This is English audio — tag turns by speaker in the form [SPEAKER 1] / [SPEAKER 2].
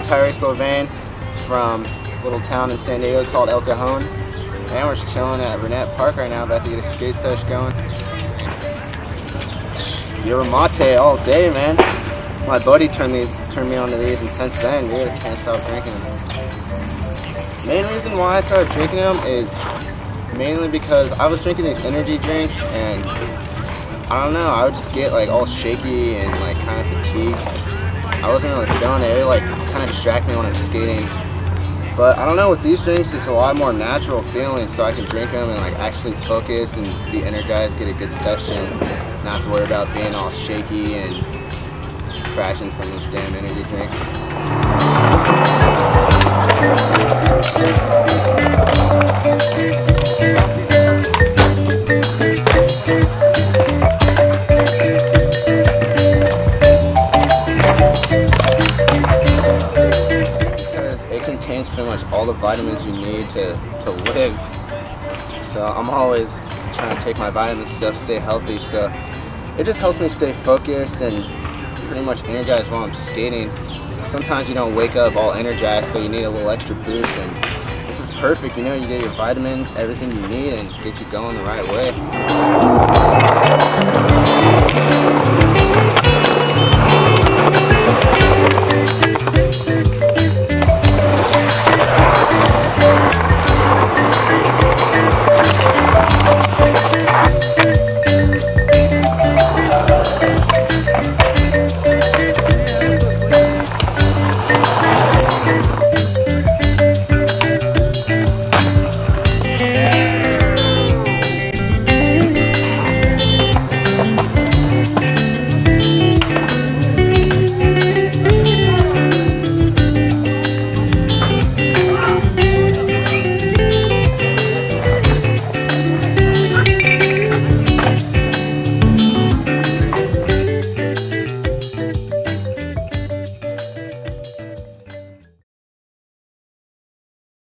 [SPEAKER 1] Tyrese Bovain from a little town in San Diego called El Cajon. And we're just chilling at Burnett Park right now, about to get a skate sesh going. Yerba mate all day, man. My buddy turned me onto these, and since then, dude, I can't stop drinking them. Main reason why I started drinking them is mainly because I was drinking these energy drinks, and I don't know, I would just get like all shaky and like kind of fatigued. I wasn't really feeling it. It would like kind of distract me when I'm skating. But I don't know, with these drinks, it's a lot more natural feeling, so I can drink them and like actually focus and be energized, get a good session, not have to worry about being all shaky and crashing from these damn energy drinks. Contains pretty much all the vitamins you need to live. So I'm always trying to take my vitamin stuff, stay healthy, so it just helps me stay focused and pretty much energized while I'm skating. Sometimes you don't wake up all energized, so you need a little extra boost, and this is perfect, you know, you get your vitamins, everything you need, and get you going the right way.